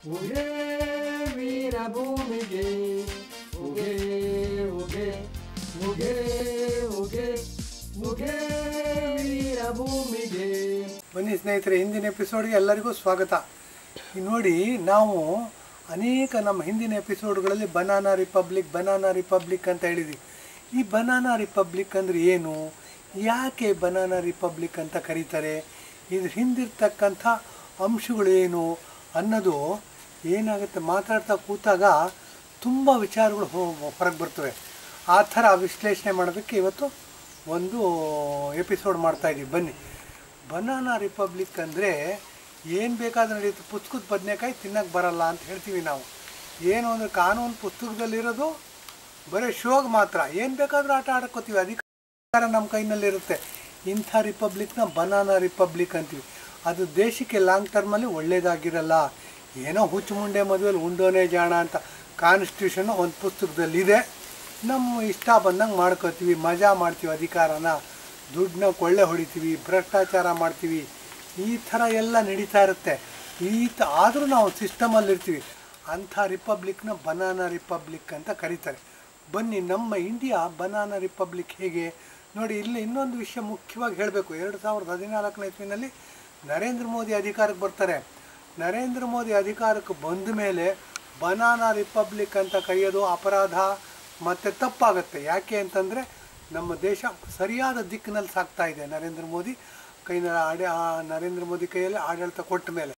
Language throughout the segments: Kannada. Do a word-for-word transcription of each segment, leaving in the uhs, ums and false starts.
ಉಗೆ ವೀರಭೂಮಿಗೆ ಉಗೆ ಉಗೆ ಉಗೆ ಉಗೆ ಉಗೆ ವೀರಭೂಮಿಗೆ. ಬನ್ನಿ ಸ್ನೇಹಿತರೆ, ಹಿಂದಿನ ಎಪಿಸೋಡ್ಗೆ ಎಲ್ಲರಿಗೂ ಸ್ವಾಗತ. ಈ ನೋಡಿ, ನಾವು ಅನೇಕ ನಮ್ಮ ಹಿಂದಿನ ಎಪಿಸೋಡ್ಗಳಲ್ಲಿ ಬನಾನಾ ರಿಪಬ್ಲಿಕ್ ಬನಾನಾ ರಿಪಬ್ಲಿಕ್ ಅಂತ ಹೇಳಿದ್ವಿ. ಈ ಬನಾನಾ ರಿಪಬ್ಲಿಕ್ ಅಂದರೆ ಏನು, ಯಾಕೆ ಬನಾನಾ ರಿಪಬ್ಲಿಕ್ ಅಂತ ಕರೀತಾರೆ, ಇದ್ರ ಹಿಂದಿರ್ತಕ್ಕಂಥ ಅಂಶಗಳೇನು ಅನ್ನೋದು ಏನಾಗುತ್ತೆ, ಮಾತಾಡ್ತಾ ಕೂತಾಗ ತುಂಬ ವಿಚಾರಗಳು ಹೊರಗೆ ಬರ್ತವೆ. ಆ ಥರ ವಿಶ್ಲೇಷಣೆ ಮಾಡೋದಕ್ಕೆ ಇವತ್ತು ಒಂದು ಎಪಿಸೋಡ್ ಮಾಡ್ತಾಯಿದ್ದೀವಿ. ಬನ್ನಿ. ಬನಾನಾ ರಿಪಬ್ಲಿಕ್ ಅಂದರೆ ಏನು ಬೇಕಾದರೂ ನಡೆಯುತ್ತೆ, ಪುಸ್ತಕದ ಬದನೆಕಾಯಿ ತಿನ್ನೋಕ್ಕೆ ಬರಲ್ಲ ಅಂತ ಹೇಳ್ತೀವಿ ನಾವು. ಏನು ಅಂದರೆ ಕಾನೂನು ಪುಸ್ತಕದಲ್ಲಿರೋದು ಬರೀ ಶೋಗೆ ಮಾತ್ರ, ಏನು ಬೇಕಾದರೂ ಆಟ ಆಡ್ಕೋತೀವಿ, ಅಧಿಕಾರ ನಮ್ಮ ಕೈನಲ್ಲಿರುತ್ತೆ. ಇಂಥ ರಿಪಬ್ಲಿಕ್ನ ಬನಾನಾ ರಿಪಬ್ಲಿಕ್ ಅಂತೀವಿ. ಅದು ದೇಶಕ್ಕೆ ಲಾಂಗ್ ಟರ್ಮಲ್ಲಿ ಒಳ್ಳೆಯದಾಗಿರಲ್ಲ. ಏನೋ ಹುಚ್ಚು ಮುಂಡೆ ಮದುವೆಯಲ್ಲಿ ಉಂಡೋನೇ ಜಾಣ ಅಂತ ಕಾನ್ಸ್ಟಿಟ್ಯೂಷನ್ನು ಒಂದು ಪುಸ್ತಕದಲ್ಲಿದೆ. ನಮ್ಮ ಇಷ್ಟ ಬಂದಂಗೆ ಮಾಡ್ಕೋತೀವಿ, ಮಜಾ ಮಾಡ್ತೀವಿ, ಅಧಿಕಾರನ ದುಡ್ಡನ್ನ ಕೊಳ್ಳೆ ಹೊಡಿತೀವಿ, ಭ್ರಷ್ಟಾಚಾರ ಮಾಡ್ತೀವಿ, ಈ ಥರ ಎಲ್ಲ ನಡೀತಾ ಇರುತ್ತೆ. ಈ ತ ಆದರೂ ನಾವು ಸಿಸ್ಟಮಲ್ಲಿರ್ತೀವಿ. ಅಂಥ ರಿಪಬ್ಲಿಕ್ನ ಬನಾನಾ ರಿಪಬ್ಲಿಕ್ ಅಂತ ಕರೀತಾರೆ. ಬನ್ನಿ, ನಮ್ಮ ಇಂಡಿಯಾ ಬನಾನಾ ರಿಪಬ್ಲಿಕ್ ಹೇಗೆ ನೋಡಿ. ಇಲ್ಲಿ ಇನ್ನೊಂದು ವಿಷಯ ಮುಖ್ಯವಾಗಿ ಹೇಳಬೇಕು. ಎರಡು ಸಾವಿರದ ಹದಿನಾಲ್ಕನೇ ಇಸ್ವಿನಲ್ಲಿ ನರೇಂದ್ರ ಮೋದಿ ಅಧಿಕಾರಕ್ಕೆ ಬರ್ತಾರೆ. ನರೇಂದ್ರ ಮೋದಿ ಅಧಿಕಾರಕ್ಕೆ ಬಂದ ಮೇಲೆ ಬನಾನಾ ರಿಪಬ್ಲಿಕ್ ಅಂತ ಕರೆಯೋದು ಅಪರಾಧ ಮತ್ತು ತಪ್ಪಾಗುತ್ತೆ. ಯಾಕೆ ಅಂತಂದರೆ ನಮ್ಮ ದೇಶ ಸರಿಯಾದ ದಿಕ್ಕಿನಲ್ಲಿ ಸಾಗ್ತಾ ಇದೆ. ನರೇಂದ್ರ ಮೋದಿ ಕೈನ ಆಡ ನರೇಂದ್ರ ಮೋದಿ ಕೈಯಲ್ಲಿ ಆಡಳಿತ ಕೊಟ್ಟ ಮೇಲೆ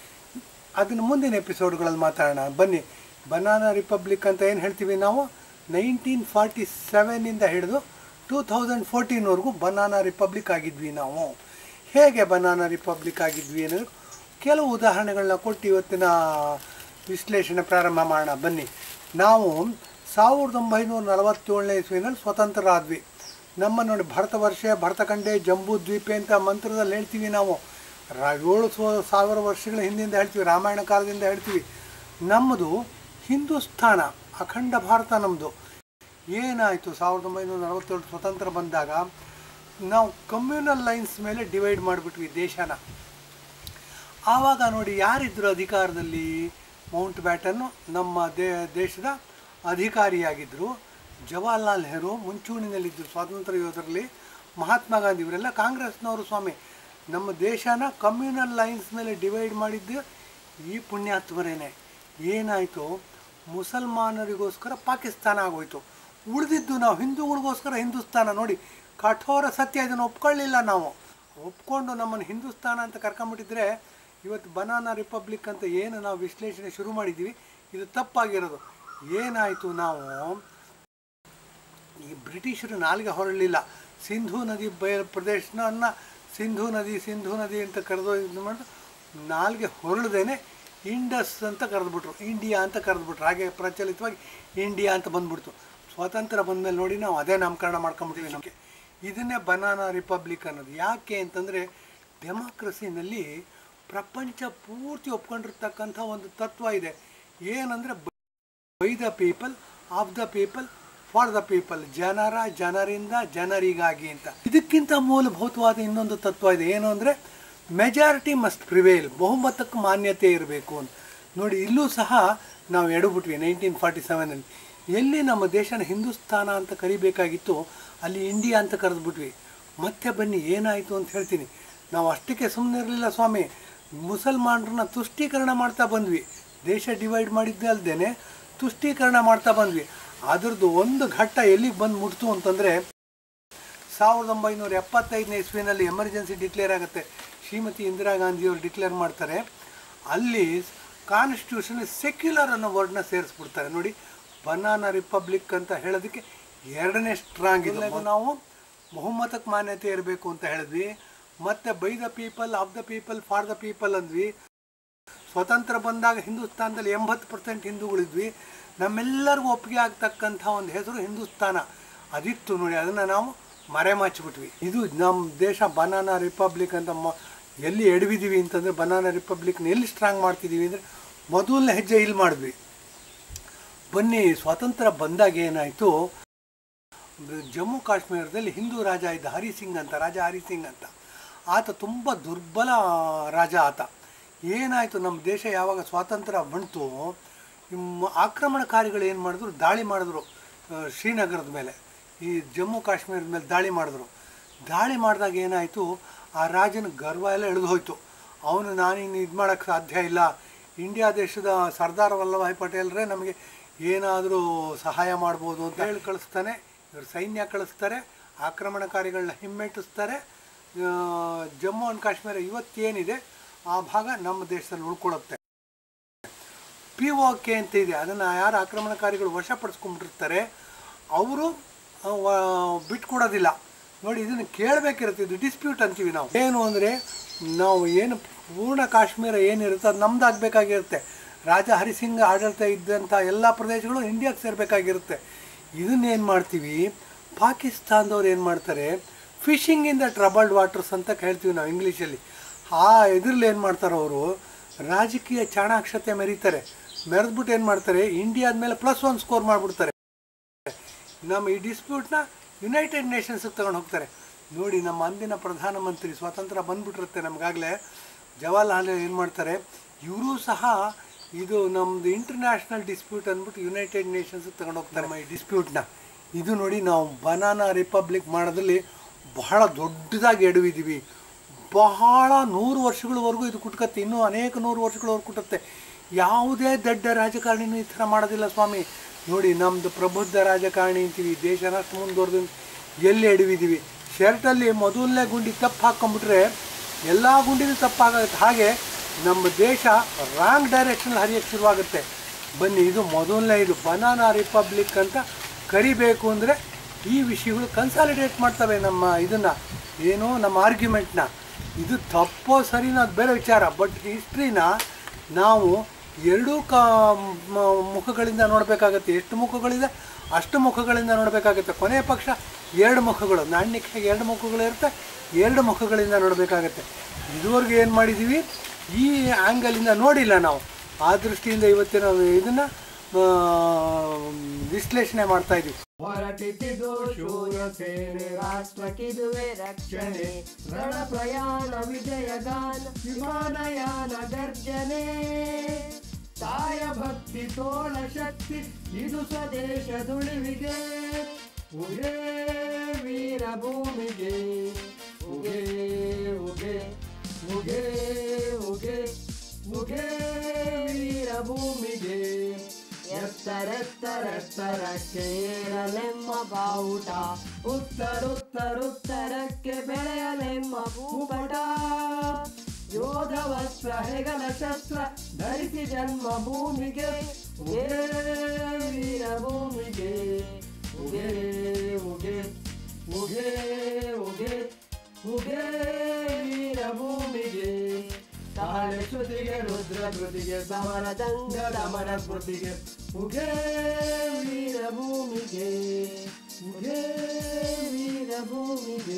ಅದನ್ನು ಮುಂದಿನ ಎಪಿಸೋಡ್ಗಳಲ್ಲಿ ಮಾತಾಡೋಣ. ಬನ್ನಿ. ಬನಾನಾ ರಿಪಬ್ಲಿಕ್ ಅಂತ ಏನು ಹೇಳ್ತೀವಿ ನಾವು, ನೈನ್ಟೀನ್ ಫಾರ್ಟಿ ಸೆವೆನಿಂದ ಹಿಡಿದು ಟೂ ಥೌಸಂಡ್ ಫೋರ್ಟೀನ್ವರೆಗೂ ಬನಾನಾ ರಿಪಬ್ಲಿಕ್ ಆಗಿದ್ವಿ ನಾವು. ಹೇಗೆ ಬನಾನಾ ರಿಪಬ್ಲಿಕ್ ಆಗಿದ್ವಿ ಅನ್ನೋದು ಕೆಲವು ಉದಾಹರಣೆಗಳನ್ನ ಕೊಟ್ಟು ಇವತ್ತಿನ ವಿಶ್ಲೇಷಣೆ ಪ್ರಾರಂಭ ಮಾಡೋಣ. ಬನ್ನಿ. ನಾವು ಸಾವಿರದ ಒಂಬೈನೂರ ನಲವತ್ತೇಳನೇ ಇಸ್ವಿನಲ್ಲಿ ಸ್ವತಂತ್ರರಾದ್ವಿ. ನಮ್ಮ ನೋಡಿ, ಭಾರತ ವರ್ಷ ಭರತಖಂಡೆ ಜಂಬೂ ದ್ವೀಪೆ ಅಂತ ಮಂತ್ರದಲ್ಲಿ ಹೇಳ್ತೀವಿ ನಾವು. ರಾ ಏಳು ಸಾವಿರ ವರ್ಷಗಳ ಹಿಂದಿಂದ ಹೇಳ್ತೀವಿ, ರಾಮಾಯಣ ಕಾಲದಿಂದ ಹೇಳ್ತೀವಿ. ನಮ್ಮದು ಹಿಂದೂಸ್ಥಾನ, ಅಖಂಡ ಭಾರತ ನಮ್ಮದು. ಏನಾಯಿತು, ಸಾವಿರದ ಒಂಬೈನೂರ ನಲವತ್ತೇಳು ಸ್ವತಂತ್ರ ಬಂದಾಗ ನಾವು ಕಮ್ಯುನಲ್ ಲೈನ್ಸ್ ಮೇಲೆ ಡಿವೈಡ್ ಮಾಡಿಬಿಟ್ವಿ ದೇಶನ. ಆವಾಗ ನೋಡಿ, ಯಾರಿದ್ದರು ಅಧಿಕಾರದಲ್ಲಿ? ಮೌಂಟ್ ಬ್ಯಾಟನ್ನು ನಮ್ಮ ದೇ ದೇಶದ ಅಧಿಕಾರಿಯಾಗಿದ್ದರು. ಜವಾಹರ್ಲಾಲ್ ನೆಹರು ಮುಂಚೂಣಿನಲ್ಲಿದ್ದರು ಸ್ವಾತಂತ್ರ್ಯ ಯೋಧರಲ್ಲಿ. ಮಹಾತ್ಮ ಗಾಂಧಿ ಇವರೆಲ್ಲ ಕಾಂಗ್ರೆಸ್ನವರು. ಸ್ವಾಮಿ, ನಮ್ಮ ದೇಶನ ಕಮ್ಯುನಲ್ ಲೈನ್ಸ್ ಮೇಲೆ ಡಿವೈಡ್ ಮಾಡಿದ್ದು ಈ ಪುಣ್ಯಾತ್ಮರೇನೆ. ಏನಾಯಿತು, ಮುಸಲ್ಮಾನರಿಗೋಸ್ಕರ ಪಾಕಿಸ್ತಾನ ಆಗೋಯ್ತು. ಉಳಿದಿದ್ದು ನಾವು ಹಿಂದೂಗಳಿಗೋಸ್ಕರ ಹಿಂದೂಸ್ತಾನ. ನೋಡಿ, ಕಠೋರ ಸತ್ಯ. ಇದನ್ನು ಒಪ್ಕೊಳ್ಳಿಲ್ಲ ನಾವು. ಒಪ್ಕೊಂಡು ನಮ್ಮನ್ನು ಹಿಂದೂಸ್ತಾನ ಅಂತ ಕರ್ಕೊಂಬಿಟ್ಟಿದ್ರೆ ಇವತ್ತು ಬನಾನಾ ರಿಪಬ್ಲಿಕ್ ಅಂತ ಏನು ನಾವು ವಿಶ್ಲೇಷಣೆ ಶುರು ಮಾಡಿದ್ದೀವಿ, ಇದು ತಪ್ಪಾಗಿರೋದು. ಏನಾಯಿತು, ನಾವು ಈ ಬ್ರಿಟಿಷರು ನಾಲ್ಗೆ ಹೊರಡಲಿಲ್ಲ. ಸಿಂಧೂ ನದಿ ಬಯ ಪ್ರದೇಶನ ಸಿಂಧೂ ನದಿ ಸಿಂಧೂ ನದಿ ಅಂತ ಕರೆದು ಇದು ಮಾಡಿದ್ರು. ನಾಲ್ಗೆ ಹೊರಳದೇನೆ ಇಂಡಸ್ ಅಂತ ಕರೆದ್ಬಿಟ್ರು, ಇಂಡಿಯಾ ಅಂತ ಕರೆದ್ಬಿಟ್ರು. ಹಾಗೆ ಪ್ರಚಲಿತವಾಗಿ ಇಂಡಿಯಾ ಅಂತ ಬಂದ್ಬಿಡ್ತು. ಸ್ವಾತಂತ್ರ್ಯ ಬಂದಮೇಲೆ ನೋಡಿ ನಾವು ಅದೇ ನಾಮಕರಣ ಮಾಡ್ಕೊಂಬಿಟ್ಟಿವಿ ನಮಗೆ. ಇದನ್ನೇ ಬನಾನಾ ರಿಪಬ್ಲಿಕ್ ಅನ್ನೋದು. ಯಾಕೆ ಅಂತಂದರೆ ಡೆಮಾಕ್ರಸಿನಲ್ಲಿ ಪ್ರಪಂಚ ಪೂರ್ತಿ ಒಪ್ಕೊಂಡಿರ್ತಕ್ಕಂಥ ಒಂದು ತತ್ವ ಇದೆ. ಏನಂದರೆ by the people, of the people, for the people. ಜನರ ಜನರಿಂದ ಜನರಿಗಾಗಿ ಅಂತ. ಇದಕ್ಕಿಂತ ಮೂಲಭೂತವಾದ ಇನ್ನೊಂದು ತತ್ವ ಇದೆ. ಏನು ಅಂದರೆ ಮೆಜಾರಿಟಿ ಮಸ್ಟ್ ಪ್ರಿವೇಲ್. ಬಹುಮತಕ್ಕೆ ಮಾನ್ಯತೆ ಇರಬೇಕು ಅಂತ. ನೋಡಿ, ಇಲ್ಲೂ ಸಹ ನಾವು ಎಡಬಿಟ್ವಿ ನೈನ್ಟೀನ್ ಫಾರ್ಟಿ ಸೆವೆನಲ್ಲಿ. ಎಲ್ಲಿ ನಮ್ಮ ದೇಶನ ಹಿಂದೂಸ್ತಾನ ಅಂತ ಕರಿಬೇಕಾಗಿತ್ತು, ಅಲ್ಲಿ ಇಂಡಿಯಾ ಅಂತ ಕರೆದ್ಬಿಟ್ವಿ. ಮತ್ತೆ ಬನ್ನಿ, ಏನಾಯಿತು ಅಂತ ಹೇಳ್ತೀನಿ. ನಾವು ಅಷ್ಟಕ್ಕೆ ಸುಮ್ಮನೆ ಇರಲಿಲ್ಲ ಸ್ವಾಮಿ. ಮುಸಲ್ಮಾನರನ್ನ ತುಷ್ಟೀಕರಣ ಮಾಡ್ತಾ ಬಂದ್ವಿ. ದೇಶ ಡಿವೈಡ್ ಮಾಡಿದ್ದೇ ಅಲ್ಲದೆ ತುಷ್ಟೀಕರಣ ಮಾಡ್ತಾ ಬಂದ್ವಿ. ಅದರದ್ದು ಒಂದು ಘಟ್ಟ ಎಲ್ಲಿಗೆ ಬಂದು ಮುಟ್ತು ಅಂತಂದರೆ ಸಾವಿರದ ಒಂಬೈನೂರ ಎಪ್ಪತ್ತೈದನೇ ಇಸ್ವಿನಲ್ಲಿ ಎಮರ್ಜೆನ್ಸಿ ಡಿಕ್ಲೇರ್ ಆಗುತ್ತೆ. ಶ್ರೀಮತಿ ಇಂದಿರಾ ಗಾಂಧಿಯವರು ಡಿಕ್ಲೇರ್ ಮಾಡ್ತಾರೆ. ಅಲ್ಲಿ ಕಾನ್ಸ್ಟಿಟ್ಯೂಷನ್ ಸೆಕ್ಯುಲರ್ ಅನ್ನೋ ವರ್ಡ್ನ ಸೇರಿಸ್ಬಿಡ್ತಾರೆ. ನೋಡಿ, ಬನಾನಾ ರಿಪಬ್ಲಿಕ್ ಅಂತ ಹೇಳೋದಕ್ಕೆ ಎರಡನೇ ಸ್ಟ್ರಾಂಗ್ ಇದೆ. ನಾವು ಬಹುಮತಕ್ಕೆ ಮಾನ್ಯತೆ ಇರಬೇಕು ಅಂತ ಹೇಳಿದ್ವಿ. ಮತ್ತು by the people, of the people, for the people ಅಂದ್ವಿ. ಸ್ವತಂತ್ರ ಬಂದಾಗ ಹಿಂದೂಸ್ತಾನದಲ್ಲಿ ಎಂಬತ್ತು ಪರ್ಸೆಂಟ್ ಹಿಂದೂಗಳಿದ್ವಿ. ನಮ್ಮೆಲ್ಲರಿಗೂ ಒಪ್ಪಿಗೆ ಆಗ್ತಕ್ಕಂಥ ಒಂದು ಹೆಸರು ಹಿಂದೂಸ್ತಾನ ಅದಿತ್ತು. ನೋಡಿ, ಅದನ್ನು ನಾವು ಮರೆಮಾಚಿಬಿಟ್ವಿ. ಇದು ನಮ್ಮ ದೇಶ ಬನಾನಾ ರಿಪಬ್ಲಿಕ್ ಅಂತ ಮ ಎಲ್ಲಿ ಎಡವಿದ್ದೀವಿ ಅಂತಂದರೆ, ಬನಾನಾ ರಿಪಬ್ಲಿಕ್ನ ಎಲ್ಲಿ ಸ್ಟ್ರಾಂಗ್ ಮಾಡ್ತಿದ್ದೀವಿ ಅಂದರೆ ಮೊದಲನೇ ಹೆಜ್ಜೆ ಇಲ್ಲಿ ಮಾಡಿದ್ವಿ. ಬನ್ನಿ, ಸ್ವಾತಂತ್ರ್ಯ ಬಂದಾಗ ಏನಾಯಿತು, ಜಮ್ಮು ಕಾಶ್ಮೀರದಲ್ಲಿ ಹಿಂದೂ ರಾಜ ಇದ್ದ, ಹರಿ ಸಿಂಗ್ ಅಂತ, ರಾಜ ಹರಿ ಸಿಂಗ್ ಅಂತ. ಆತ ತುಂಬ ದುರ್ಬಲ ರಾಜ. ಆತ ಏನಾಯಿತು, ನಮ್ಮ ದೇಶ ಯಾವಾಗ ಸ್ವಾತಂತ್ರ್ಯ ಬಂತು, ಆಕ್ರಮಣಕಾರಿಗಳು ಏನು ಮಾಡಿದ್ರು, ದಾಳಿ ಮಾಡಿದ್ರು ಶ್ರೀನಗರದ ಮೇಲೆ, ಈ ಜಮ್ಮು ಕಾಶ್ಮೀರದ ಮೇಲೆ ದಾಳಿ ಮಾಡಿದ್ರು. ದಾಳಿ ಮಾಡಿದಾಗ ಏನಾಯಿತು, ಆ ರಾಜನ ಗರ್ವ ಎಲ್ಲ ಇಳಿದು ಹೋಯಿತು. ಅವನು ನಾನಿನ್ನು ಇದು ಮಾಡೋಕ್ಕೆ ಸಾಧ್ಯ ಇಲ್ಲ, ಇಂಡಿಯಾ ದೇಶದ ಸರ್ದಾರ್ ವಲ್ಲಭಾಯ್ ಪಟೇಲ್ರೇ ನಮಗೆ ಏನಾದರೂ ಸಹಾಯ ಮಾಡ್ಬೋದು ಅಂತ ಹೇಳಿ ಕಳಿಸ್ತಾನೆ. ಇವರು ಸೈನ್ಯ ಕಳಿಸ್ತಾರೆ, ಆಕ್ರಮಣಕಾರಿಗಳನ್ನ ಹಿಮ್ಮೆಟ್ಟಿಸ್ತಾರೆ. ಜಮ್ಮು ಆ್ಯಂಡ್ ಕಾಶ್ಮೀರ ಇವತ್ತೇನಿದೆ ಆ ಭಾಗ ನಮ್ಮ ದೇಶದಲ್ಲಿ ಉಳ್ಕೊಳ್ಳುತ್ತೆ. ಪಿ ಒ ಕೆ ಅಂತ ಇದೆ, ಅದನ್ನು ಯಾರು ಆಕ್ರಮಣಕಾರಿಗಳು ವಶಪಡಿಸ್ಕೊಂಡ್ಬಿಟ್ಟಿರ್ತಾರೆ ಅವರು ಬಿಟ್ಕೊಡೋದಿಲ್ಲ. ನೋಡಿ, ಇದನ್ನು ಕೇಳಬೇಕಿರುತ್ತೆ, ಇದು ಡಿಸ್ಪ್ಯೂಟ್ ಅಂತೀವಿ ನಾವು. ಏನು ಅಂದರೆ, ನಾವು ಏನು ಪೂರ್ಣ ಕಾಶ್ಮೀರ ಏನಿರುತ್ತೆ ಅದು ನಮ್ದು ಆಗಬೇಕಾಗಿರುತ್ತೆ. ರಾಜ ಹರಿಸಿಂಗ್ ಆಡಳಿತ ಇದ್ದಂಥ ಎಲ್ಲ ಪ್ರದೇಶಗಳು ಇಂಡಿಯಾಗೆ ಸೇರಬೇಕಾಗಿರುತ್ತೆ. ಇದನ್ನೇನು ಮಾಡ್ತೀವಿ, ಪಾಕಿಸ್ತಾನದವ್ರು ಏನು ಮಾಡ್ತಾರೆ, fishing in the troubled waters ಅಂತ ಹೇಳ್ತೀವಿ ನಾವು ಇಂಗ್ಲೀಷಲ್ಲಿ. ಆ ಇದ್ರಲ್ಲಿ ಏನು ಮಾಡ್ತಾರೆ, ಅವರು ರಾಜಕೀಯ ಚಾಣಾಕ್ಷತೆ ಮೆರೀತಾರೆ. ಮೆರೆದ್ಬಿಟ್ಟು ಏನು ಮಾಡ್ತಾರೆ, ಇಂಡಿಯಾದ ಮೇಲೆ ಪ್ಲಸ್ ಒನ್ ಸ್ಕೋರ್ ಮಾಡಿಬಿಡ್ತಾರೆ. ನಮ್ಮ ಈ ಡಿಸ್ಪ್ಯೂಟ್ನ ಯುನೈಟೆಡ್ ನೇಷನ್ಸಿಗೆ ತಗೊಂಡು ಹೋಗ್ತಾರೆ. ನೋಡಿ, ನಮ್ಮ ಅಂದಿನ ಪ್ರಧಾನಮಂತ್ರಿ ಸ್ವಾತಂತ್ರ್ಯ ಬಂದ್ಬಿಟ್ಟಿರುತ್ತೆ ನಮಗಾಗಲೇ, ಜವಾಹರ್ಲಾಲ್ ಏನು ಮಾಡ್ತಾರೆ, ಇವರು ಸಹ ಇದು ನಮ್ಮದು ಇಂಟರ್ನ್ಯಾಷನಲ್ ಡಿಸ್ಪ್ಯೂಟ್ ಅಂದ್ಬಿಟ್ಟು ಯುನೈಟೆಡ್ ನೇಷನ್ಸಿಗೆ ತಗೊಂಡು ಹೋಗ್ತಾರೆ ನಮ್ಮ ಈ ಡಿಸ್ಪ್ಯೂಟ್ನ. ಇದು ನೋಡಿ, ನಾವು ಬನಾನಾ ರಿಪಬ್ಲಿಕ್ ಮಾಡೋದ್ರಲ್ಲಿ ಬಹಳ ದೊಡ್ಡದಾಗಿ ಎಡವಿದ್ದೀವಿ. ಬಹಳ ನೂರು ವರ್ಷಗಳವರೆಗೂ ಇದು ಕುಟ್ಕತ್ತೆ, ಇನ್ನೂ ಅನೇಕ ನೂರು ವರ್ಷಗಳವರೆಗೂ ಕುಟ್ಟುತ್ತೆ. ಯಾವುದೇ ದೊಡ್ಡ ರಾಜಕಾರಣಿನೂ ಈ ಥರ ಮಾಡೋದಿಲ್ಲ ಸ್ವಾಮಿ. ನೋಡಿ, ನಮ್ಮದು ಪ್ರಬುದ್ಧ ರಾಜಕಾರಣಿ ಅಂತೀವಿ, ದೇಶನಷ್ಟು ಮುಂದುವರೆದು ಎಲ್ಲಿ ಎಡವಿದ್ದೀವಿ. ಶರ್ಟಲ್ಲಿ ಮೊದಲನೇ ಗುಂಡಿ ತಪ್ಪು ಹಾಕ್ಕೊಂಬಿಟ್ರೆ ಎಲ್ಲ ಗುಂಡಿನೂ ತಪ್ಪಾಗುತ್ತೆ. ಹಾಗೆ ನಮ್ಮ ದೇಶ ರಾಂಗ್ ಡೈರೆಕ್ಷನಲ್ಲಿ ಹರಿಯೋಕ್ಕೆ ಶುರುವಾಗುತ್ತೆ. ಬನ್ನಿ, ಇದು ಮೊದಲನೇ ಇದು ಬನಾನಾ ರಿಪಬ್ಲಿಕ್ ಅಂತ ಕರಿಬೇಕು ಅಂದರೆ ಈ ವಿಷಯಗಳು ಕನ್ಸಾಲಿಡೇಟ್ ಮಾಡ್ತವೆ ನಮ್ಮ ಇದನ್ನು, ಏನೋ ನಮ್ಮ ಆರ್ಗ್ಯುಮೆಂಟ್ನ. ಇದು ತಪ್ಪೋ ಸರಿನೋ ಅದು ಬೇರೆ ವಿಚಾರ. ಬಟ್ ಹಿಸ್ಟ್ರಿನ ನಾವು ಎರಡೂ ಕ ಮುಖಗಳಿಂದ ನೋಡಬೇಕಾಗತ್ತೆ. ಎಷ್ಟು ಮುಖಗಳಿದೆ ಅಷ್ಟು ಮುಖಗಳಿಂದ ನೋಡಬೇಕಾಗುತ್ತೆ. ಕೊನೆಯ ಪಕ್ಷ ಎರಡು ಮುಖಗಳು, ನಾಣ್ಯಕ್ಕೆ ಎರಡು ಮುಖಗಳಿರುತ್ತೆ, ಎರಡು ಮುಖಗಳಿಂದ ನೋಡಬೇಕಾಗತ್ತೆ. ಇದುವರೆಗೂ ಏನು ಮಾಡಿದ್ದೀವಿ, ಈ ಆ್ಯಂಗಲಿಂದ ನೋಡಿಲ್ಲ ನಾವು. ಆ ದೃಷ್ಟಿಯಿಂದ ಇವತ್ತಿನ ಇದನ್ನು ವಿಶ್ಲೇಷಣೆ ಮಾಡ್ತಾ ಇದ್ದೀವಿ. ಹೊರಟಿದ್ದು ಶೂರ ಸೇನೆ, ರಾಷ್ಟ್ರಕ್ಕಿದುವೆ ರಕ್ಷಣೆ, ರಣ ಪ್ರಯಾಣ ವಿಜಯಗಾನ, ವಿಮಾನಯಾನ ಗರ್ಜನೆ, ತಾಯ ಭಕ್ತಿ ತೋಳ ಶಕ್ತಿ, ಇದು ಸ್ವದೇಶದುಳಿವಿಗೆ, ಉಗೇ ವೀರ ಭೂಮಿಗೆ, ಉಗೇ ಉಗೇ ಉಗೇ ಉಗೇ ಉಗೇ ವೀರ ಭೂಮಿಗೆ, ಎತ್ತರೆತ್ತರೆತ್ತರಕ್ಕೆ ಏರಲೆಮ್ಮ ಬಾವುಟ, ಉತ್ತರುತ್ತರುತ್ತರಕ್ಕೆ ಬೆಳೆಯಲೆಮ್ಮ ಭೂಪಟ, ಯೋಧ ವಸ್ತ್ರ ಹೆಗಲ ಶಸ್ತ್ರ ಧರಿಸಿ ಜನ್ಮ ಭೂಮಿಗೆ, ಉಗೇ ವೀರ ಭೂಮಿಗೆ, ಉಗೇ ಉಗೇ ಉಗೇ ಉಗೇ ಉಗೇ ವೀರ ಭೂಮಿಗೆ, ತಾಳೆ ಶ್ರುತಿಗೆ ರುದ್ರ ಕೃತಿಗೆ ಸಮರದಂಗ ದಮನ ಸ್ಮೃತಿಗೆ, ಉಗೇ ವೀರ ಭೂಮಿಗೆ, ಉಗೇ ವೀರ ಭೂಮಿಗೆ.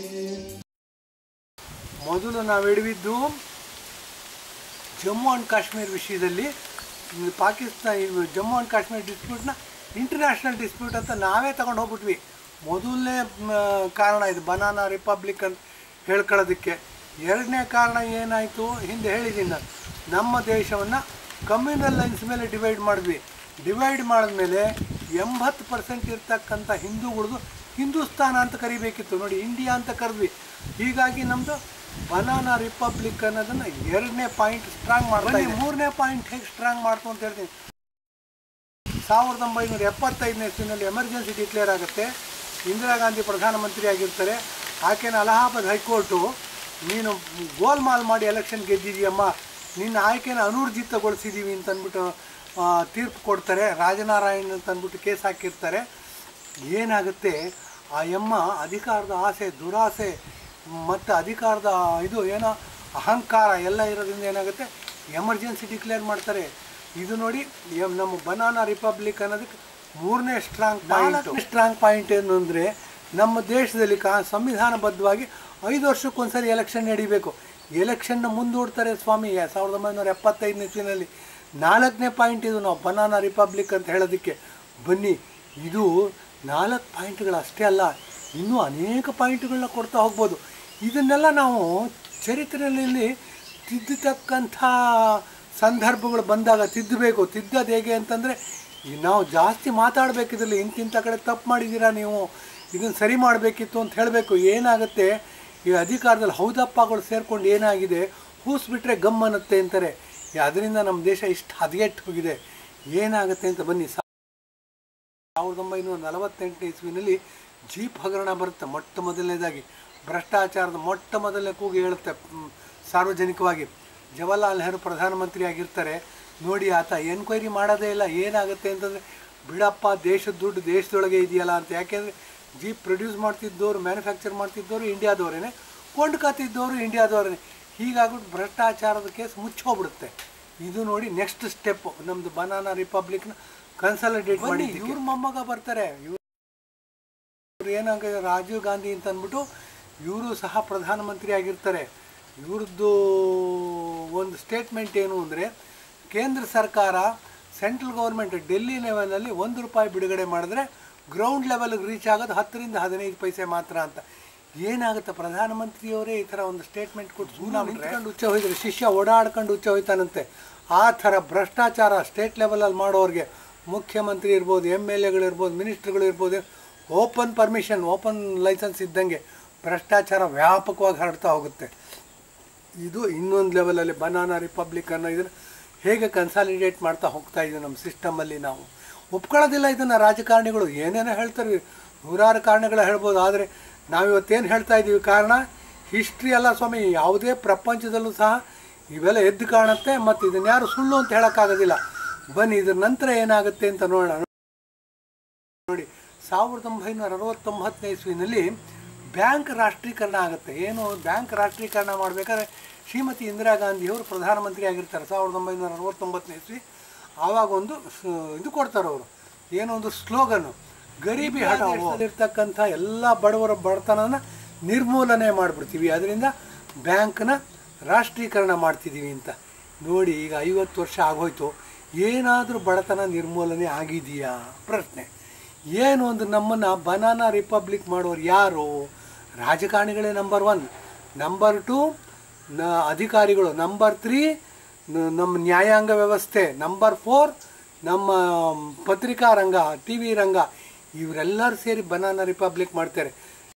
ಮೊದಲು ನಾವು ಎಡವಿದ್ದು ಜಮ್ಮು ಆ್ಯಂಡ್ ಕಾಶ್ಮೀರ್ ವಿಷಯದಲ್ಲಿ. ಪಾಕಿಸ್ತಾನ ಜಮ್ಮು ಆ್ಯಂಡ್ ಕಾಶ್ಮೀರ್ ಡಿಸ್ಪ್ಯೂಟ್ನ ಇಂಟರ್ನ್ಯಾಷನಲ್ ಡಿಸ್ಪ್ಯೂಟ್ ಅಂತ ನಾವೇ ತಗೊಂಡು ಹೋಗ್ಬಿಟ್ವಿ. ಮೊದಲನೇ ಕಾರಣ ಇದು ಬನಾನಾ ರಿಪಬ್ಲಿಕ್ ಅಂತ ಹೇಳ್ಕೊಳ್ಳೋದಕ್ಕೆ. ಎರಡನೇ ಕಾರಣ ಏನಾಯಿತು, ಹಿಂದೆ ಹೇಳಿದ್ದೀನಿ ನಾನು, ನಮ್ಮ ದೇಶವನ್ನು ಕಮ್ಯುನಲ್ ಲೈನ್ಸ್ ಮೇಲೆ ಡಿವೈಡ್ ಮಾಡಿದ್ವಿ. ಡಿವೈಡ್ ಮಾಡಿದ್ಮೇಲೆ ಎಂಬತ್ತು ಪರ್ಸೆಂಟ್ ಇರ್ತಕ್ಕಂಥ ಹಿಂದೂಗಳದು ಹಿಂದೂಸ್ತಾನ ಅಂತ ಕರಿಬೇಕಿತ್ತು. ನೋಡಿ, ಇಂಡಿಯಾ ಅಂತ ಕರೆದ್ವಿ. ಹೀಗಾಗಿ ನಮ್ಮದು ಬನಾನಾ ರಿಪಬ್ಲಿಕ್ ಅನ್ನೋದನ್ನು ಎರಡನೇ ಪಾಯಿಂಟ್ ಸ್ಟ್ರಾಂಗ್ ಮಾಡ್ತಾ ಇದ್ದೀವಿ. ಮೂರನೇ ಪಾಯಿಂಟ್ ಹೇಗೆ ಸ್ಟ್ರಾಂಗ್ ಮಾಡ್ತು ಅಂತ ಹೇಳ್ತೀನಿ. ಸಾವಿರದ ಒಂಬೈನೂರ ಎಪ್ಪತ್ತೈದನೇ ಇಸ್ವಿನಲ್ಲಿ ಎಮರ್ಜೆನ್ಸಿ ಡಿಕ್ಲೇರ್ ಆಗುತ್ತೆ. ಇಂದಿರಾ ಗಾಂಧಿ ಪ್ರಧಾನಮಂತ್ರಿ ಆಗಿರ್ತಾರೆ. ಆಕೆನ ಅಲಹಾಬಾದ್ ಹೈಕೋರ್ಟು, ನೀನು ಗೋಲ್ಮಾಲ್ ಮಾಡಿ ಎಲೆಕ್ಷನ್ ಗೆದ್ದಿದೆಯಮ್ಮ, ನಿನ್ನ ಆಯ್ಕೆನ ಅನೂರ್ಜಿತಗೊಳಿಸಿದ್ದೀವಿ ಅಂತ ಅಂದ್ಬಿಟ್ಟು ತೀರ್ಪು ಕೊಡ್ತಾರೆ. ರಾಜನಾರಾಯಣ್ ಅಂತ ಅಂದ್ಬಿಟ್ಟು ಕೇಸ್ ಹಾಕಿರ್ತಾರೆ. ಏನಾಗುತ್ತೆ, ಆ ಎಮ್ಮ ಅಧಿಕಾರದ ಆಸೆ, ದುರಾಸೆ ಮತ್ತು ಅಧಿಕಾರದ ಇದು ಏನೋ ಅಹಂಕಾರ ಎಲ್ಲ ಇರೋದ್ರಿಂದ ಏನಾಗುತ್ತೆ, ಎಮರ್ಜೆನ್ಸಿ ಡಿಕ್ಲೇರ್ ಮಾಡ್ತಾರೆ. ಇದು ನೋಡಿ, ನಮ್ಮ ಬನಾನಾ ರಿಪಬ್ಲಿಕ್ ಅನ್ನೋದಕ್ಕೆ ಮೂರನೇ ಸ್ಟ್ರಾಂಗ್ ಪಾಯಿಂಟ್. ಸ್ಟ್ರಾಂಗ್ ಪಾಯಿಂಟ್ ಏನು ಅಂದರೆ, ನಮ್ಮ ದೇಶದಲ್ಲಿ ಕಾ ಸಂವಿಧಾನಬದ್ಧವಾಗಿ ಐದು ವರ್ಷಕ್ಕೊಂದ್ಸರಿ ಎಲೆಕ್ಷನ್ ನಡೀಬೇಕು. ಎಲೆಕ್ಷನ್ನ ಮುಂದೂಡ್ತಾರೆ ಸ್ವಾಮಿ ಸಾವಿರದ ಒಂಬೈನೂರ ಎಪ್ಪತ್ತೈದನೇ ಇಸ್ವಿನಲ್ಲಿ. ನಾಲ್ಕನೇ ಪಾಯಿಂಟ್ ಇದು ನಾವು ಬನಾನಾ ರಿಪಬ್ಲಿಕ್ ಅಂತ ಹೇಳೋದಕ್ಕೆ. ಬನ್ನಿ, ಇದು ನಾಲ್ಕು ಪಾಯಿಂಟ್ಗಳು ಅಷ್ಟೇ ಅಲ್ಲ, ಇನ್ನೂ ಅನೇಕ ಪಾಯಿಂಟ್ಗಳನ್ನ ಕೊಡ್ತಾ ಹೋಗ್ಬೋದು. ಇದನ್ನೆಲ್ಲ ನಾವು ಚರಿತ್ರೆಯಲ್ಲಿ ತಿದ್ದತಕ್ಕಂಥ ಸಂದರ್ಭಗಳು ಬಂದಾಗ ತಿದ್ದಬೇಕು. ತಿದ್ದೋದು ಹೇಗೆ ಅಂತಂದರೆ, ನಾವು ಜಾಸ್ತಿ ಮಾತಾಡಬೇಕಿದ್ರಲ್ಲಿ ಇಂತಿಂಥ ಕಡೆ ತಪ್ಪು ಮಾಡಿದ್ದೀರಾ, ನೀವು ಇದನ್ನು ಸರಿ ಮಾಡಬೇಕಿತ್ತು ಅಂತ ಹೇಳಬೇಕು. ಏನಾಗುತ್ತೆ, ಈ ಅಧಿಕಾರದಲ್ಲಿ ಹೌದಪ್ಪಗಳು ಸೇರ್ಕೊಂಡು ಏನಾಗಿದೆ, ಹೂಸ್ ಬಿಟ್ಟರೆ ಗಮ್ ಅನ್ನತ್ತೆ ಅಂತಾರೆ. ಅದರಿಂದ ನಮ್ಮ ದೇಶ ಇಷ್ಟು ಹದಗೆಟ್ಟು ಹೋಗಿದೆ. ಏನಾಗುತ್ತೆ ಅಂತ ಬನ್ನಿ. ಸಾವಿರದ ಒಂಬೈನೂರ ನಲವತ್ತೆಂಟನೇ ಇಸ್ವಿನಲ್ಲಿ ಜೀಪ್ ಹಗರಣ ಬರುತ್ತೆ. ಮೊಟ್ಟ ಮೊದಲನೇದಾಗಿ ಭ್ರಷ್ಟಾಚಾರದ ಮೊಟ್ಟ ಮೊದಲನೇ ಕೂಗಿ ಹೇಳುತ್ತೆ ಸಾರ್ವಜನಿಕವಾಗಿ. ಜವಾಹರ್ಲಾಲ್ ನೆಹರು ಪ್ರಧಾನಮಂತ್ರಿ ಆಗಿರ್ತಾರೆ. ನೋಡಿ, ಆತ ಎನ್ಕ್ವೈರಿ ಮಾಡೋದೇ ಇಲ್ಲ. ಏನಾಗುತ್ತೆ ಅಂತಂದರೆ, ಬಿಡಪ್ಪ ದೇಶದ ದುಡ್ಡು ದೇಶದೊಳಗೆ ಇದೆಯಲ್ಲ ಅಂತ. ಯಾಕೆಂದರೆ ಜೀಪ್ ಪ್ರೊಡ್ಯೂಸ್ ಮಾಡ್ತಿದ್ದವರು, ಮ್ಯಾನುಫ್ಯಾಕ್ಚರ್ ಮಾಡ್ತಿದ್ದವರು ಇಂಡಿಯಾದವರೇ, ಕೊಂಡ್ಕೊತಿದ್ದವರು ಇಂಡಿಯಾದವರೇ. ಹೀಗಾಗ್ಬಿಟ್ಟು ಭ್ರಷ್ಟಾಚಾರದ ಕೇಸ್ ಮುಚ್ಚೋಗ್ಬಿಡುತ್ತೆ. ಇದು ನೋಡಿ ನೆಕ್ಸ್ಟ್ ಸ್ಟೆಪ್ಪು ನಮ್ಮದು ಬನಾನಾ ರಿಪಬ್ಲಿಕ್ನ ಕನ್ಸಾಲಿಡೇಟ್ ಮಾಡಿ. ಇವ್ರ ಮೊಮ್ಮಗ ಬರ್ತಾರೆ. ಇವ್ರು ಏನಾಗಿದೆ, ರಾಜೀವ್ ಗಾಂಧಿ ಅಂತ ಅಂದ್ಬಿಟ್ಟು ಇವರು ಸಹ ಪ್ರಧಾನಮಂತ್ರಿ ಆಗಿರ್ತಾರೆ. ಇವ್ರದ್ದು ಒಂದು ಸ್ಟೇಟ್ಮೆಂಟ್ ಏನು ಅಂದರೆ, ಕೇಂದ್ರ ಸರ್ಕಾರ ಸೆಂಟ್ರಲ್ ಗೌರ್ಮೆಂಟ್ ಡೆಲ್ಲಿ ಲೆವೆಲಲ್ಲಿ ಒಂದು ರೂಪಾಯಿ ಬಿಡುಗಡೆ ಮಾಡಿದ್ರೆ ಗ್ರೌಂಡ್ ಲೆವೆಲ್ಗೆ ರೀಚ್ ಆಗೋದು ಹತ್ತರಿಂದ ಹದಿನೈದು ಪೈಸೆ ಮಾತ್ರ ಅಂತ. ಏನಾಗುತ್ತೆ, ಪ್ರಧಾನಮಂತ್ರಿಯವರೇ ಈ ಥರ ಒಂದು ಸ್ಟೇಟ್ಮೆಂಟ್ ಕೊಟ್ಟು ಸುಮ್ಮನೆ ನಿಂತ್ಕೊಂಡು ಉಚ್ಚ ಹೋಯ್ತಾರೆ, ಶಿಷ್ಯ ಓಡಾಡ್ಕೊಂಡು ಉಚ್ಚ ಹೋಯ್ತಾನಂತೆ. ಆ ಥರ ಭ್ರಷ್ಟಾಚಾರ ಸ್ಟೇಟ್ ಲೆವೆಲಲ್ಲಿ ಮಾಡೋರಿಗೆ, ಮುಖ್ಯಮಂತ್ರಿ ಇರ್ಬೋದು, ಎಮ್ ಎಲ್ ಎಗಳಿರ್ಬೋದು, ಮಿನಿಸ್ಟ್ರುಗಳು ಇರ್ಬೋದು, ಓಪನ್ ಪರ್ಮಿಷನ್, ಓಪನ್ ಲೈಸೆನ್ಸ್ ಇದ್ದಂಗೆ ಭ್ರಷ್ಟಾಚಾರ ವ್ಯಾಪಕವಾಗಿ ಹರಡ್ತಾ ಹೋಗುತ್ತೆ. ಇದು ಇನ್ನೊಂದು ಲೆವೆಲಲ್ಲಿ ಬನಾನಾ ರಿಪಬ್ಲಿಕ್ ಅನ್ನೋ ಇದನ್ನು ಹೇಗೆ ಕನ್ಸಾಲಿಡೇಟ್ ಮಾಡ್ತಾ ಹೋಗ್ತಾ ಇದ್ದೀವಿ ನಮ್ಮ ಸಿಸ್ಟಮಲ್ಲಿ. ನಾವು ಒಪ್ಕೊಳ್ಳೋದಿಲ್ಲ ಇದನ್ನು. ರಾಜಕಾರಣಿಗಳು ಏನೇನೋ ಹೇಳ್ತಾರೆ, ನೂರಾರು ಕಾರಣಗಳು ಹೇಳ್ಬೋದು. ಆದರೆ ನಾವಿವತ್ತೇನು ಹೇಳ್ತಾ ಇದ್ದೀವಿ, ಕಾರಣ ಹಿಸ್ಟ್ರಿ ಅಲ್ಲ ಸ್ವಾಮಿ. ಯಾವುದೇ ಪ್ರಪಂಚದಲ್ಲೂ ಸಹ ಇವೆಲ್ಲ ಎದ್ದು ಕಾಣುತ್ತೆ. ಮತ್ತು ಇದನ್ನು ಯಾರು ಸುಳ್ಳು ಅಂತ ಹೇಳೋಕ್ಕಾಗೋದಿಲ್ಲ. ಬನ್ನಿ ಇದ್ರ ನಂತರ ಏನಾಗುತ್ತೆ ಅಂತ ನೋಡೋಣ. ನೋಡಿ, ಸಾವಿರದ ಒಂಬೈನೂರ ಅರವತ್ತೊಂಬತ್ತನೇ ಇಸ್ವಿನಲ್ಲಿ ಬ್ಯಾಂಕ್ ರಾಷ್ಟ್ರೀಕರಣ ಆಗುತ್ತೆ. ಏನು ಬ್ಯಾಂಕ್ ರಾಷ್ಟ್ರೀಕರಣ ಮಾಡಬೇಕಾದ್ರೆ ಶ್ರೀಮತಿ ಇಂದಿರಾ ಗಾಂಧಿಯವರು ಪ್ರಧಾನಮಂತ್ರಿ ಆಗಿರ್ತಾರೆ ಸಾವಿರದ ಒಂಬೈನೂರ ಅರವತ್ತೊಂಬತ್ತನೇ ಇಸ್ವಿ. ಆವಾಗ ಒಂದು ಇದು ಕೊಡ್ತಾರೆ ಅವರು, ಏನೋ ಒಂದು ಸ್ಲೋಗನ್ನು, ಗರೀಬಿ ಹಟಾವೋ, ಇರ್ತಕ್ಕಂಥ ಎಲ್ಲ ಬಡವರ ಬಡತನನ ನಿರ್ಮೂಲನೆ ಮಾಡಿಬಿಡ್ತೀವಿ, ಅದರಿಂದ ಬ್ಯಾಂಕ್ನ ರಾಷ್ಟ್ರೀಕರಣ ಮಾಡ್ತಿದ್ದೀವಿ ಅಂತ. ನೋಡಿ, ಈಗ ಐವತ್ತು ವರ್ಷ ಆಗೋಯ್ತು, ಏನಾದರೂ ಬಡತನ ನಿರ್ಮೂಲನೆ ಆಗಿದೆಯಾ ಪ್ರಶ್ನೆ. ಏನು ಒಂದು ನಮ್ಮನ್ನು ಬನಾನಾ ರಿಪಬ್ಲಿಕ್ ಮಾಡೋರು ಯಾರು? ರಾಜಕಾರಣಿಗಳೇ ನಂಬರ್ ಒನ್. ನಂಬರ್ ಟು ನ ಅಧಿಕಾರಿಗಳು. ನಂಬರ್ ತ್ರೀ ನಮ್ಮ ನ್ಯಾಯಾಂಗ ವ್ಯವಸ್ಥೆ. ನಂಬರ್ ಫೋರ್ ನಮ್ಮ ಪತ್ರಿಕಾ ರಂಗ, ಟಿ ವಿ ರಂಗ. ಇವರೆಲ್ಲರೂ ಸೇರಿ ಬನಾನಾ ರಿಪಬ್ಲಿಕ್ ಮಾಡ್ತಾರೆ.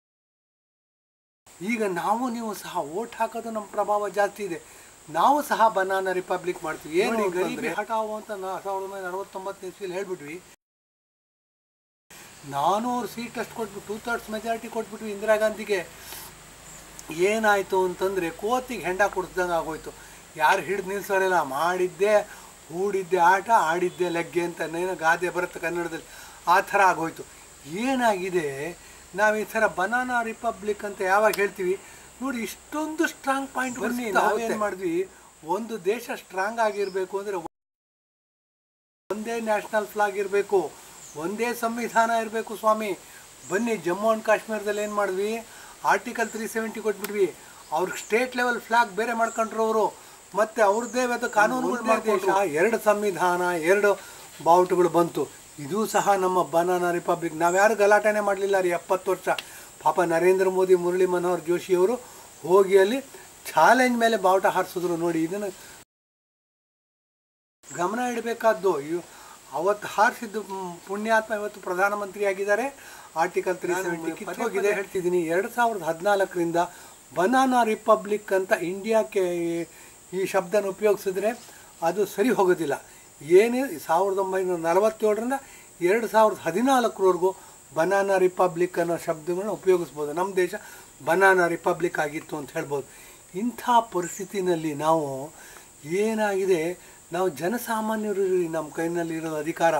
ಈಗ ನಾವು ನೀವು ಸಹ ಓಟ್ ಹಾಕೋದು ನಮ್ಮ ಪ್ರಭಾವ ಜಾಸ್ತಿ ಇದೆ. ನಾವು ಸಹ ಬನಾನಾ ರಿಪಬ್ಲಿಕ್ ಮಾಡ್ತೀವಿ. ಏನು ಗರೀಬಿ ಹಟಾವೋ ಅಂತ ನಾ ಸಾವಿರದ ಒಂಬೈನೂರ ಅರವತ್ತೊಂಬತ್ತನೇ ಇಸ್ವಿಲಿ ಹೇಳ್ಬಿಟ್ವಿ. ನಾನೂರು ಸೀಟ್ ಅಷ್ಟು ಕೊಟ್ಬಿಟ್ಟು ಟೂ ಥರ್ಡ್ಸ್ ಮೆಜಾರಿಟಿ ಕೊಟ್ಬಿಟ್ವಿ ಇಂದಿರಾ ಗಾಂಧಿಗೆ. ಏನಾಯಿತು ಅಂತಂದರೆ, ಕೋತಿಗೆ ಹೆಂಡ ಕೊಡ್ಸ್ದಂಗೆ ಆಗೋಯ್ತು. ಯಾರು ಹಿಡಿದು ನಿಲ್ಸೋರಿಲ್ಲ. ಮಾಡಿದ್ದೆ ಹೂಡಿದ್ದೆ ಆಟ, ಆಡಿದ್ದೆ ಲೆಗ್ಗೆ ಅಂತ ಏನೋ ಗಾದೆ ಬರುತ್ತೆ ಕನ್ನಡದಲ್ಲಿ. ಆ ಥರ ಆಗೋಯ್ತು. ಏನಾಗಿದೆ, ನಾವು ಈ ಥರ ಬನಾನಾ ರಿಪಬ್ಲಿಕ್ ಅಂತ ಯಾವಾಗ ಹೇಳ್ತೀವಿ ನೋಡಿ, ಇಷ್ಟೊಂದು ಸ್ಟ್ರಾಂಗ್ ಪಾಯಿಂಟ್ ಬನ್ನಿ. ನಾವೇನು ಮಾಡಿದ್ವಿ, ಒಂದು ದೇಶ ಸ್ಟ್ರಾಂಗ್ ಆಗಿರಬೇಕು ಅಂದರೆ ಒಂದೇ ನ್ಯಾಷನಲ್ ಫ್ಲಾಗ್ ಇರಬೇಕು, ಒಂದೇ ಸಂವಿಧಾನ ಇರಬೇಕು ಸ್ವಾಮಿ. ಬನ್ನಿ, ಜಮ್ಮು ಆ್ಯಂಡ್ ಕಾಶ್ಮೀರದಲ್ಲಿ ಏನು ಮಾಡಿದ್ವಿ, ಆರ್ಟಿಕಲ್ ತ್ರೀ ಸೆವೆಂಟಿ ಕೊಟ್ಬಿಟ್ವಿ. ಅವ್ರಿಗೆ ಸ್ಟೇಟ್ ಲೆವೆಲ್ ಫ್ಲಾಗ್ ಬೇರೆ ಮಾಡ್ಕೊಂಡ್ರು ಅವರು. ಮತ್ತು ಅವ್ರದ್ದೇ ಇವತ್ತು ಕಾನೂನುಗಳು ಮಾಡಿದೇಶ. ಎರಡು ಸಂವಿಧಾನ, ಎರಡು ಬಾವುಟಗಳು ಬಂತು. ಇದು ಸಹ ನಮ್ಮ ಬನಾನಾ ರಿಪಬ್ಲಿಕ್. ನಾವ್ಯಾರು ಗಲಾಟೆನೇ ಮಾಡಲಿಲ್ಲ ರೀ ಎಪ್ಪತ್ತು ವರ್ಷ. ಪಾಪ ನರೇಂದ್ರ ಮೋದಿ, ಮುರಳಿ ಮನೋಹರ್ ಜೋಶಿಯವರು ಹೋಗಿ ಅಲ್ಲಿ ಚಾಲೆಂಜ್ ಮೇಲೆ ಬಾವುಟ ಹಾರಿಸಿದ್ರು. ನೋಡಿ, ಇದನ್ನು ಗಮನ ಇಡಬೇಕಾದ್ದು. ಇವು ಅವತ್ತು ಹಾರಿಸಿದ್ದು ಪುಣ್ಯಾತ್ಮ ಇವತ್ತು ಪ್ರಧಾನಮಂತ್ರಿ ಆಗಿದ್ದಾರೆ. ಆರ್ಟಿಕಲ್ ತ್ರೀ ಸೆವೆಂಟಿ ಕಿತ್ತೋಗಿದೆ ಹೇಳ್ತಿದ್ದೀನಿ. ಎರಡು ಸಾವಿರದ ಹದಿನಾಲ್ಕರಿಂದ ಬನಾನಾ ರಿಪಬ್ಲಿಕ್ ಅಂತ ಇಂಡಿಯಾಕ್ಕೆ ಈ ಶಬ್ದನ ಉಪಯೋಗಿಸಿದ್ರೆ ಅದು ಸರಿ ಹೋಗೋದಿಲ್ಲ. ಏನೇ ಸಾವಿರದ ಒಂಬೈನೂರ ನಲವತ್ತೇಳರಿಂದ ಎರಡು ಸಾವಿರದ ಹದಿನಾಲ್ಕರವರೆಗೂ ಬನಾನಾ ರಿಪಬ್ಲಿಕ್ ಅನ್ನೋ ಶಬ್ದಗಳನ್ನ ಉಪಯೋಗಿಸ್ಬೋದು. ನಮ್ಮ ದೇಶ ಬನಾನಾ ರಿಪಬ್ಲಿಕ್ ಆಗಿತ್ತು ಅಂತ ಹೇಳ್ಬೋದು. ಇಂಥ ಪರಿಸ್ಥಿತಿನಲ್ಲಿ ನಾವು ಏನಾಗಿದೆ, ನಾವು ಜನಸಾಮಾನ್ಯರು, ನಮ್ಮ ಕೈನಲ್ಲಿರೋ ಅಧಿಕಾರ,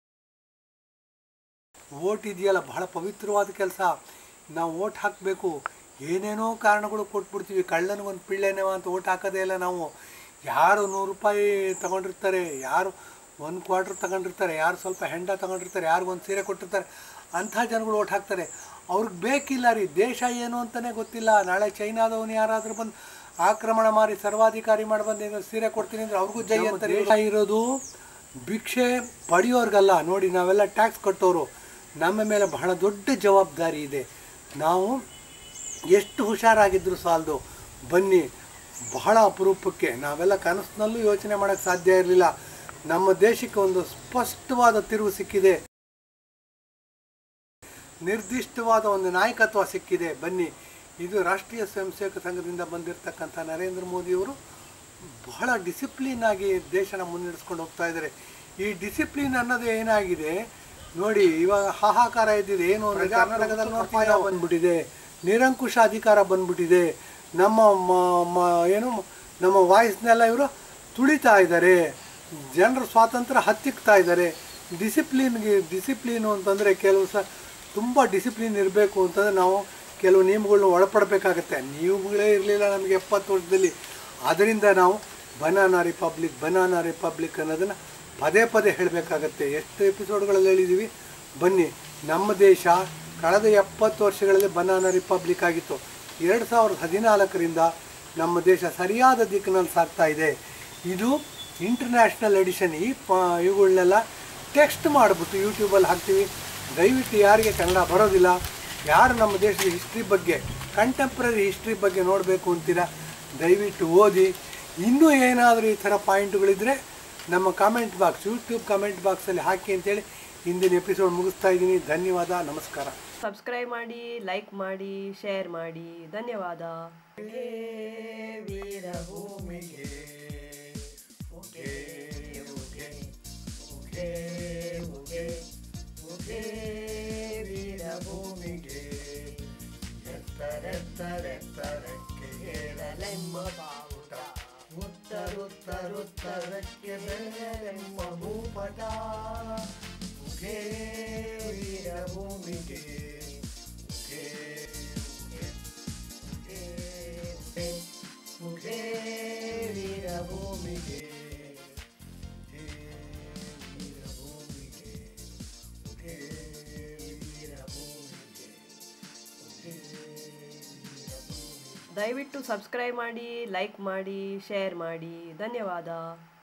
ಓಟ್ ಇದೆಯಲ್ಲ ಬಹಳ ಪವಿತ್ರವಾದ ಕೆಲಸ. ನಾವು ಓಟ್ ಹಾಕಬೇಕು. ಏನೇನೋ ಕಾರಣಗಳು ಕೊಟ್ಬಿಡ್ತೀವಿ. ಕಳ್ಳನಿಗೊಂದು ಪಿಳ್ಳೆನೇವ ಅಂತ ಓಟ್ ಹಾಕೋದೇ ಇಲ್ಲ ನಾವು. ಯಾರು ನೂರು ರೂಪಾಯಿ ತೊಗೊಂಡಿರ್ತಾರೆ, ಯಾರು ಒಂದು ಕ್ವಾರ್ಟ್ರ್ ತೊಗೊಂಡಿರ್ತಾರೆ, ಯಾರು ಸ್ವಲ್ಪ ಹೆಂಡ ತೊಗೊಂಡಿರ್ತಾರೆ, ಯಾರಿಗೊಂದು ಸೀರೆ ಕೊಟ್ಟಿರ್ತಾರೆ, ಅಂಥ ಜನಗಳು ಓಟ್ ಹಾಕ್ತಾರೆ. ಅವ್ರಿಗೆ ಬೇಕಿಲ್ಲ ರೀ, ದೇಶ ಏನು ಅಂತಲೇ ಗೊತ್ತಿಲ್ಲ. ನಾಳೆ ಚೈನಾದವನು ಯಾರಾದರೂ ಬಂದು ಆಕ್ರಮಣ ಮಾಡಿ ಸರ್ವಾಧಿಕಾರಿ ಮಾಡಿ ಬಂದು ಸೀರೆ ಕೊಡ್ತೀನಿ ಅಂದರೆ ಅವ್ರಿಗೂ ಜೈ ಅಂತಾರೆ. ದೇಶ ಇರೋದು ಭಿಕ್ಷೆ ಪಡೆಯೋರ್ಗಲ್ಲ. ನೋಡಿ, ನಾವೆಲ್ಲ ಟ್ಯಾಕ್ಸ್ ಕಟ್ಟೋರು. ನಮ್ಮ ಮೇಲೆ ಬಹಳ ದೊಡ್ಡ ಜವಾಬ್ದಾರಿ ಇದೆ. ನಾವು ಎಷ್ಟು ಹುಷಾರಾಗಿದ್ದರೂ ಸಾಲದು. ಬನ್ನಿ, ಬಹಳ ಅಪರೂಪಕ್ಕೆ, ನಾವೆಲ್ಲ ಕನಸಿನಲ್ಲೂ ಯೋಚನೆ ಮಾಡೋಕ್ಕೆ ಸಾಧ್ಯ ಇರಲಿಲ್ಲ. ನಮ್ಮ ದೇಶಕ್ಕೆ ಒಂದು ಸ್ಪಷ್ಟವಾದ ತಿರುವು ಸಿಕ್ಕಿದೆ, ನಿರ್ದಿಷ್ಟವಾದ ಒಂದು ನಾಯಕತ್ವ ಸಿಕ್ಕಿದೆ. ಬನ್ನಿ, ಇದು ರಾಷ್ಟ್ರೀಯ ಸ್ವಯಂ ಸೇವಕ ಸಂಘದಿಂದ ಬಂದಿರತಕ್ಕಂಥ ನರೇಂದ್ರ ಮೋದಿಯವರು ಬಹಳ ಡಿಸಿಪ್ಲಿನ್ ಆಗಿ ದೇಶನ ಮುನ್ನಡೆಸ್ಕೊಂಡು ಹೋಗ್ತಾ ಇದ್ದಾರೆ. ಈ ಡಿಸಿಪ್ಲಿನ್ ಅನ್ನೋದು ಏನಾಗಿದೆ ನೋಡಿ, ಇವಾಗ ಹಾಹಾಕಾರ ಇದ್ದಿದೆ. ಏನು ಅಂದರೆ ಕರ್ನಾಟಕದಲ್ಲಿ ನೋಡ್ತಾ ಬಂದ್ಬಿಟ್ಟಿದೆ, ನಿರಂಕುಶ ಅಧಿಕಾರ ಬಂದ್ಬಿಟ್ಟಿದೆ. ನಮ್ಮ ಏನು ನಮ್ಮ ವಾಯ್ಸ್ನೆಲ್ಲ ಇವರು ತುಳಿತಾ ಇದ್ದಾರೆ, ಜನರ ಸ್ವಾತಂತ್ರ್ಯ ಹತ್ತಿಕ್ತಾ ಇದ್ದಾರೆ. ಡಿಸಿಪ್ಲಿನ್ಗೆ ಡಿಸಿಪ್ಲೀನು ಅಂತಂದರೆ ಕೆಲವು ಸಹ ತುಂಬ ಡಿಸಿಪ್ಲಿನ್ ಇರಬೇಕು ಅಂತಂದರೆ ನಾವು ಕೆಲವು ನಿಯಮಗಳನ್ನ ಒಳಪಡಬೇಕಾಗತ್ತೆ. ನಿಯಮಗಳೇ ಇರಲಿಲ್ಲ ನಮಗೆ ಎಪ್ಪತ್ತು ವರ್ಷದಲ್ಲಿ. ಆದ್ದರಿಂದ ನಾವು ಬನಾನಾ ರಿಪಬ್ಲಿಕ್ ಬನಾನಾ ರಿಪಬ್ಲಿಕ್ ಅನ್ನೋದನ್ನು ಪದೇ ಪದೇ ಹೇಳಬೇಕಾಗತ್ತೆ. ಎಷ್ಟು ಎಪಿಸೋಡ್ಗಳಲ್ಲಿ ಹೇಳಿದ್ದೀವಿ. ಬನ್ನಿ, ನಮ್ಮ ದೇಶ ಕಳೆದ ಎಪ್ಪತ್ತು ವರ್ಷಗಳಲ್ಲಿ ಬನಾನಾ ರಿಪಬ್ಲಿಕ್ ಆಗಿತ್ತು. ಎರಡು ಸಾವಿರದ ಹದಿನಾಲ್ಕರಿಂದ ನಮ್ಮ ದೇಶ ಸರಿಯಾದ ದಿಕ್ಕಿನಲ್ಲಿ ಸಾಗ್ತಾ ಇದೆ. ಇದು ಇಂಟರ್ನ್ಯಾಷನಲ್ ಎಡಿಷನ್. ಈ ಪ ಇವುಗಳನ್ನೆಲ್ಲ ಟೆಕ್ಸ್ಟ್ ಮಾಡಿಬಿಟ್ಟು ಯೂಟ್ಯೂಬಲ್ಲಿ ಹಾಕ್ತೀವಿ. ದಯವಿಟ್ಟು ಯಾರಿಗೆ ಕನ್ನಡ ಬರೋದಿಲ್ಲ, ಯಾರು ನಮ್ಮ ದೇಶದ ಹಿಸ್ಟ್ರಿ ಬಗ್ಗೆ, ಕಂಟೆಂಪ್ರರಿ ಹಿಸ್ಟ್ರಿ ಬಗ್ಗೆ ನೋಡಬೇಕು ಅಂತೀರ, ದಯವಿಟ್ಟು ಓದಿ. ಇನ್ನೂ ಏನಾದರೂ ಈ ಥರ ಪಾಯಿಂಟ್ಗಳಿದ್ದರೆ ನಮ್ಮ ಕಾಮೆಂಟ್ ಬಾಕ್ಸ್, ಯೂಟ್ಯೂಬ್ ಕಾಮೆಂಟ್ ಬಾಕ್ಸಲ್ಲಿ ಹಾಕಿ ಅಂತೇಳಿ ಇಂದಿನ ಎಪಿಸೋಡ್ ಮುಗಿಸ್ತಾ ಇದ್ದೀನಿ. ಧನ್ಯವಾದ, ನಮಸ್ಕಾರ. ಸಬ್ಸ್ಕ್ರೈಬ್ ಮಾಡಿ, ಲೈಕ್ ಮಾಡಿ, ಶೇರ್ ಮಾಡಿ. ಧನ್ಯವಾದ. ವೀರಭೂಮಿಗೆ ಉಗೆ ಉಗೆ ಉಗೆ ಉಗೆ ಉಗೆ ವೀರಭೂಮಿಗೆ ಎತ್ತರೆತ್ತರೆತ್ತರಕ್ಕೆ ಏರಲೆಂಬ ಬಾವುಟ, ಉತ್ತರುತ್ತರುತ್ತರಕ್ಕೆ ಬೆಳೆಯಲೆಂಬ ಭೂಪಟ. ಉಗೆ ವೀರಭೂಮಿಗೆ ಉಗೆ ಉಗೆ ಉಗೆ ಉಗೆ ವೀರಭೂಮಿಗೆ ಉಗೆ ವೀರಭೂಮಿಗೆ ಉಗೆ ವೀರಭೂಮಿಗೆ ಉಗೆ ವೀರಭೂಮಿಗೆ. ದಯವಿಟ್ಟು ಸಬ್ಸ್ಕ್ರೈಬ್ ಮಾಡಿ, ಲೈಕ್ ಮಾಡಿ, ಶೇರ್ ಮಾಡಿ. ಧನ್ಯವಾದ.